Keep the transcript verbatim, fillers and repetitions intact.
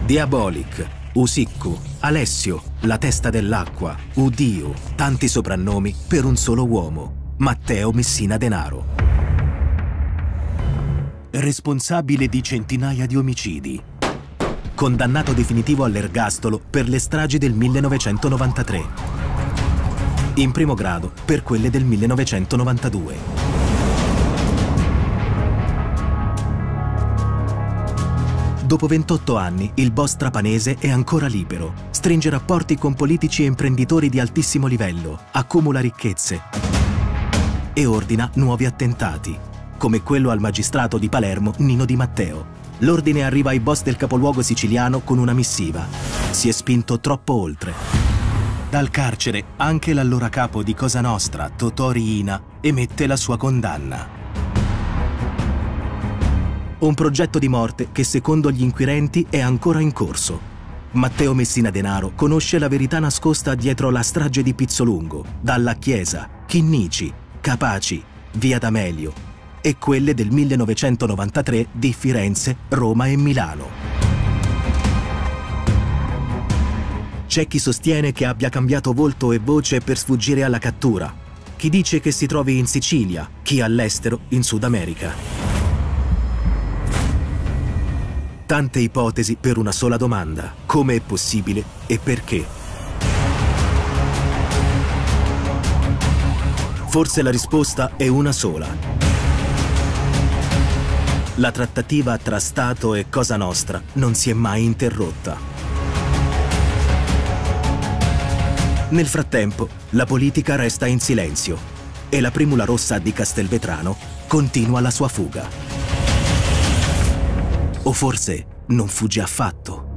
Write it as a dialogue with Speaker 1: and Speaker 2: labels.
Speaker 1: Diabolic, Usiccu, Alessio, la testa dell'acqua, Udio, tanti soprannomi per un solo uomo, Matteo Messina Denaro. Responsabile di centinaia di omicidi. Condannato definitivo all'ergastolo per le stragi del millenovecentonovantatré. In primo grado per quelle del millenovecentonovantadue. Dopo ventotto anni, il boss trapanese è ancora libero. Stringe rapporti con politici e imprenditori di altissimo livello, accumula ricchezze e ordina nuovi attentati, come quello al magistrato di Palermo Nino Di Matteo. L'ordine arriva ai boss del capoluogo siciliano con una missiva. Si è spinto troppo oltre. Dal carcere, anche l'allora capo di Cosa Nostra, Totò Riina, emette la sua condanna. Un progetto di morte che secondo gli inquirenti è ancora in corso. Matteo Messina Denaro conosce la verità nascosta dietro la strage di Pizzolungo, Dalla Chiesa, Chinnici, Capaci, Via D'Amelio e quelle del millenovecentonovantatré di Firenze, Roma e Milano. C'è chi sostiene che abbia cambiato volto e voce per sfuggire alla cattura, chi dice che si trovi in Sicilia, chi all'estero in Sud America. Tante ipotesi per una sola domanda: come è possibile e perché? Forse la risposta è una sola. La trattativa tra Stato e Cosa Nostra non si è mai interrotta. Nel frattempo, la politica resta in silenzio e la Primula Rossa di Castelvetrano continua la sua fuga. O forse non fugge affatto.